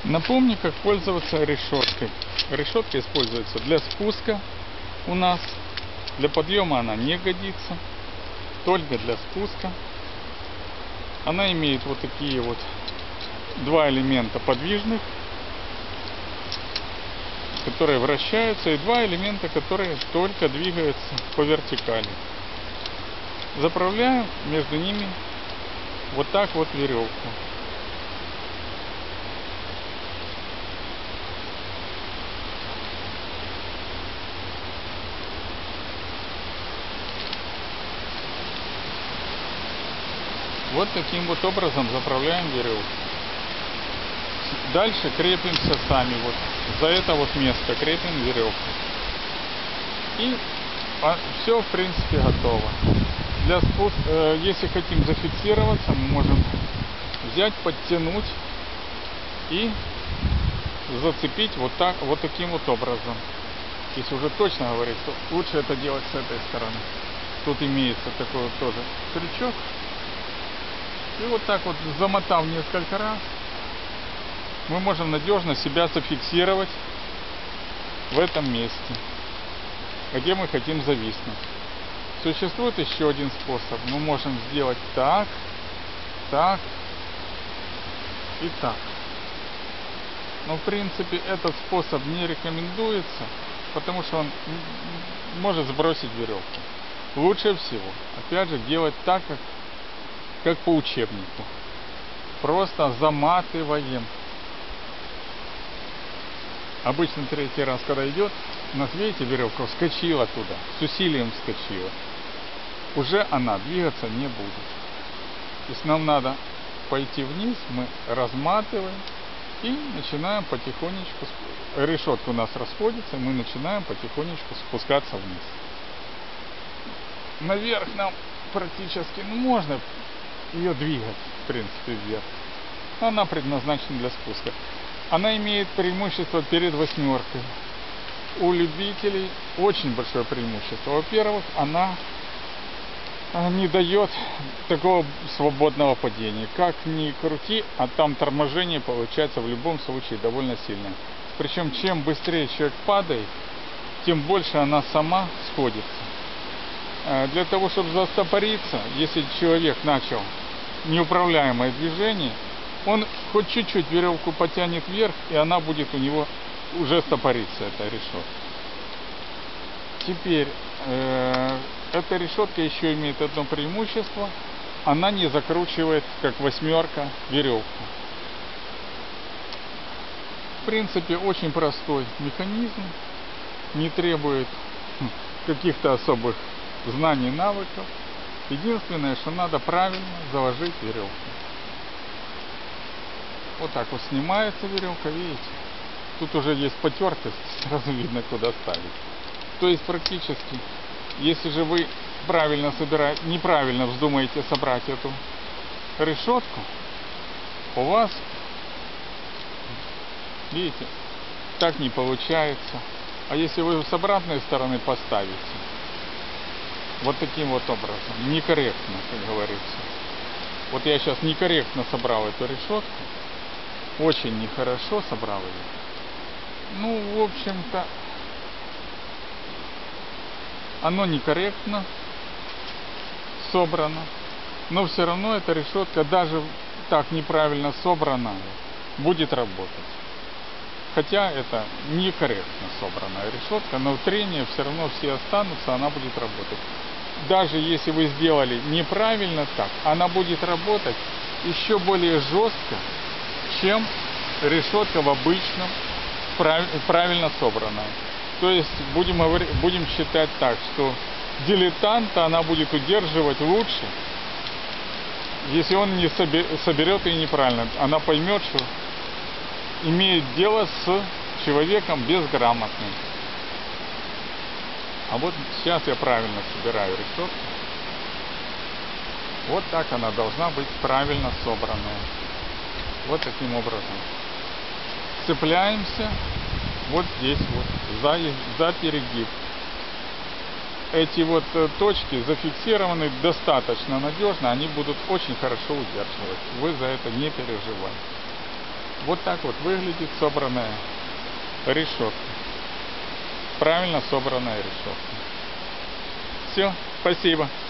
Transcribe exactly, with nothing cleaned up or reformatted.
Напомню, как пользоваться решеткой. Решетка используется для спуска у нас. Для подъема она не годится, только для спуска. Она имеет вот такие вот два элемента подвижных, которые вращаются, и два элемента, которые только двигаются по вертикали. Заправляем между ними вот так вот веревку. Вот таким вот образом заправляем веревку. Дальше крепимся сами. Вот за это вот место крепим веревку. И все в принципе готово. Для спуск... Если хотим зафиксироваться, мы можем взять, подтянуть и зацепить вот так, вот таким вот образом. Если уже точно говорить, то лучше это делать с этой стороны. Тут имеется такой вот тоже крючок. И вот так вот, замотав несколько раз, мы можем надежно себя зафиксировать в этом месте, где мы хотим зависнуть. Существует еще один способ. Мы можем сделать так, так и так. Но в принципе этот способ не рекомендуется, потому что он может сбросить веревку. Лучше всего, опять же, делать так, как как по учебнику. Просто заматываем. Обычно третий раз, когда идет, у нас, видите, веревка вскочила туда, с усилием вскочила. Уже она двигаться не будет. То есть нам надо пойти вниз, мы разматываем и начинаем потихонечку, решетка у нас расходится, и мы начинаем потихонечку спускаться вниз. Наверх нам практически, ну, можно ее двигать, в принципе, вверх. Она предназначена для спуска. Она имеет преимущество перед восьмеркой. У любителей очень большое преимущество. Во-первых, она не дает такого свободного падения. Как ни крути, а там торможение получается в любом случае довольно сильное. Причем, чем быстрее человек падает, тем больше она сама сходится. Для того, чтобы застопориться, если человек начал неуправляемое движение, он хоть чуть-чуть веревку потянет вверх, и она будет у него уже стопориться, эта решетка. Теперь, э, эта решетка еще имеет одно преимущество. Она не закручивает, как восьмерка, веревку. В принципе, очень простой механизм, не требует каких-то особых знаний, навыков. Единственное, что надо правильно заложить веревку. Вот так вот снимается веревка, видите? Тут уже есть потертость, сразу видно, куда ставить. То есть практически, если же вы правильно собираете, неправильно вздумаете собрать эту решетку, у вас, видите, так не получается. А если вы с обратной стороны поставите, вот таким вот образом, некорректно, как говорится. Вот я сейчас некорректно собрал эту решетку, очень нехорошо собрал ее. Ну, в общем-то, оно некорректно собрано, но все равно эта решетка, даже так неправильно собранная, будет работать. Хотя это некорректно собранная решетка, но трения все равно все останутся, она будет работать. Даже если вы сделали неправильно так, она будет работать еще более жестко, чем решетка в обычном, правильно собранная. То есть будем, будем считать так, что дилетанта она будет удерживать лучше, если он не соберет ее неправильно. Она поймет, что имеет дело с человеком безграмотным. А вот сейчас я правильно собираю решетку. Вот так она должна быть правильно собранная. Вот таким образом. Цепляемся вот здесь вот, за, за перегиб. Эти вот точки зафиксированы достаточно надежно, они будут очень хорошо удерживать. Вы за это не переживайте. Вот так вот выглядит собранная решетка. Правильно собранная решетка. Все, спасибо.